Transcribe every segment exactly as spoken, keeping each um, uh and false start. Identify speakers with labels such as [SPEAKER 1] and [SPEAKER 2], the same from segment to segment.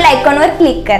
[SPEAKER 1] आयकॉनवर क्लिक करा।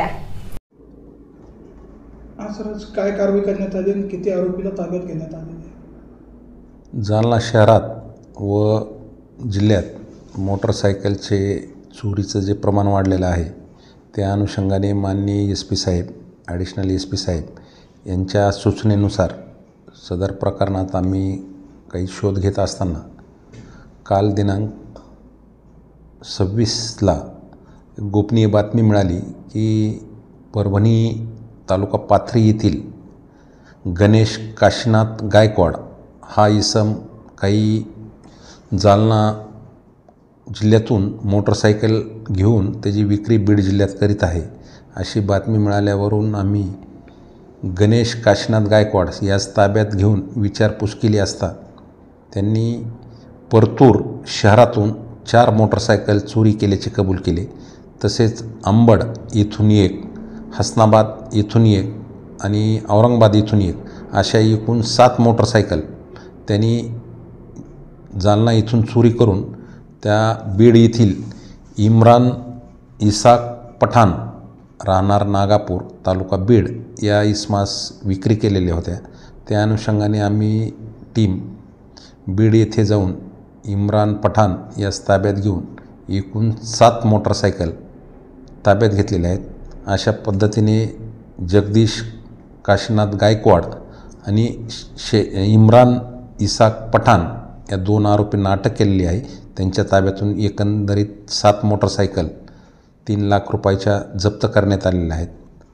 [SPEAKER 2] आज काय कारवाई करण्यात आली आणि किती आरोपीला ताब्यात घेण्यात आले?
[SPEAKER 3] जालना शहरात व जिल्ह्यात मोटरसायकलचे चोरीचं जे प्रमाण वाढलेलं आहे त्या अनुषंगाने माननीय एस पी साहेब, ॲडिशनल एस पी साहेब यांच्या सूचनेनुसार सदर प्रकरणात आम्ही काही शोध घेत असताना काल दिनांक सव्वीसला गोपनीय बातमी मिळाली की परभणी तालुका पाथरी येथील गणेश काशीनाथ गायकवाड हा इसम काही जालना जिल्ह्यातून मोटरसायकल घेऊन त्याची विक्री बीड जिल्ह्यात करीत आहे अशी बातमी मिळाल्यावरून आम्ही गणेश काशीनाथ गायकवाड यास ताब्यात घेऊन विचारपूस केली असता त्यांनी परतूर शहरातून चार मोटरसायकल चोरी केल्याचे कबूल केले। तसेच अंबड येथून एक, हसनाबाद येथून एक आणि औरंगाबाद येथून एक अशा एकूण सात मोटरसायकल त्यांनी जालना येथून चोरी करून त्या बीड येथील इम्रान इसाक पठाण राहणार नागापूर तालुका बीड या इसमास विक्री केलेल्या होत्या। त्या अनुषंगाने आम्ही टीम बीड येथे जाऊन इम्रान पठाण यास ताब्यात घेऊन एकूण सात मोटरसायकल ताब्यात घेतलेल्या आहेत। अशा पद्धतीने जगदीश काशीनाथ गायकवाड आणि शे इम्रान इसाक पठाण या दोन आरोपींना अटक केलेली आहे। त्यांच्या ताब्यातून एकंदरीत सात मोटरसायकल तीन लाख रुपयाच्या जप्त करण्यात आलेल्या आहेत।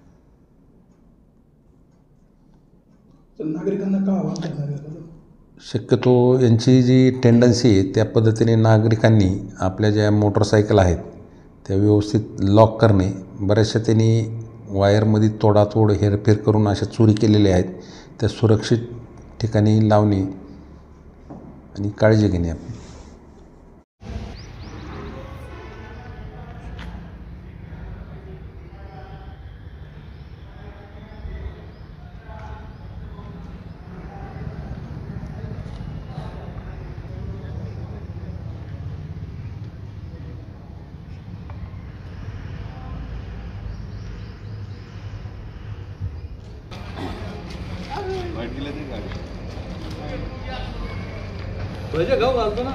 [SPEAKER 2] नागरिकांना का आवाहन करणार आहे?
[SPEAKER 3] शक्यतो यांची जी टेंडन्सी आहे त्या पद्धतीने नागरिकांनी आपल्या ज्या मोटरसायकल आहेत त्या व्यवस्थित लॉक करणे, बऱ्याचशा त्यांनी वायरमध्ये तोडातोड हेरफेर करून अशा चोरी केलेल्या आहेत त्या सुरक्षित ठिकाणी लावणे आणि काळजी घेणे आपण।
[SPEAKER 4] पैसे गाव घालतो ना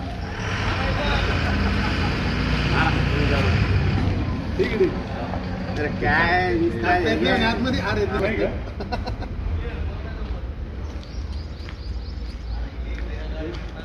[SPEAKER 4] ठीक आहे काय आतमध्ये हार येते